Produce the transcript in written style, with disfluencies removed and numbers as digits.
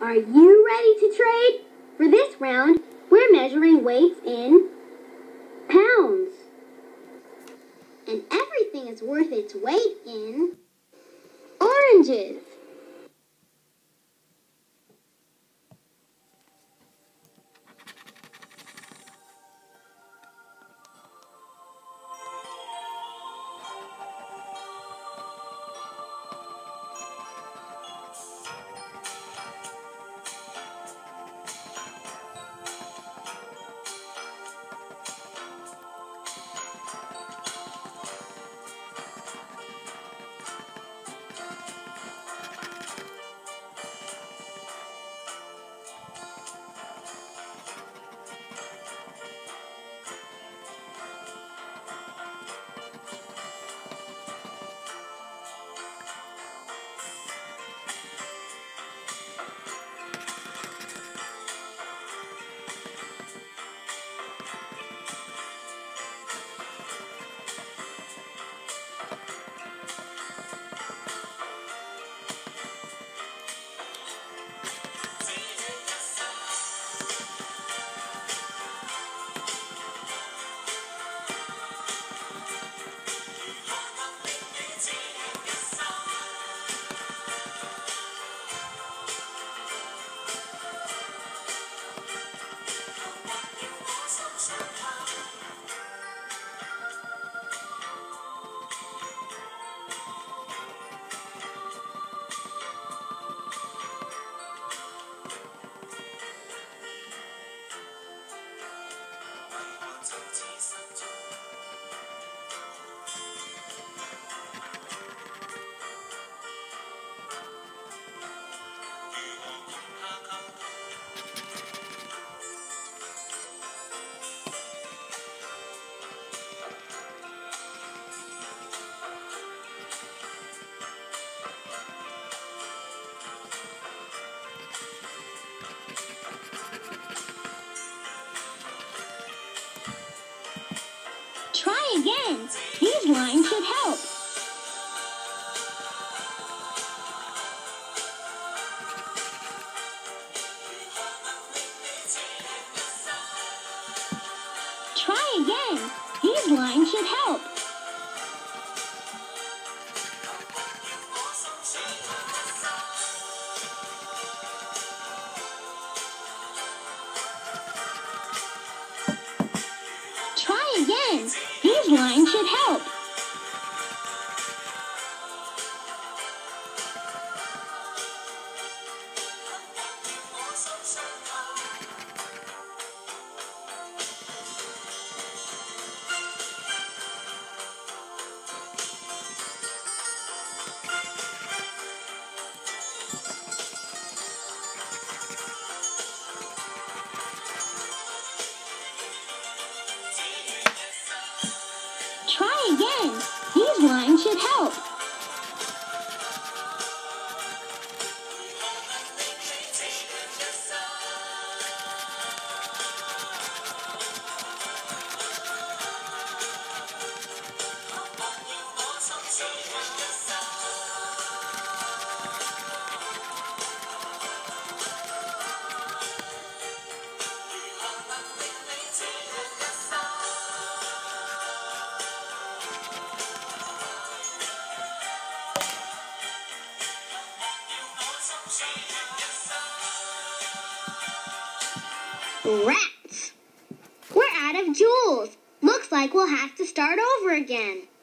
Are you ready to trade? For this round, we're measuring weights in pounds. And everything is worth its weight in oranges. Try again. These lines should help. Try again. These lines should help. Try again. These lines should help. Try again. These lines should help. Rats! We're out of jewels. Looks like we'll have to start over again.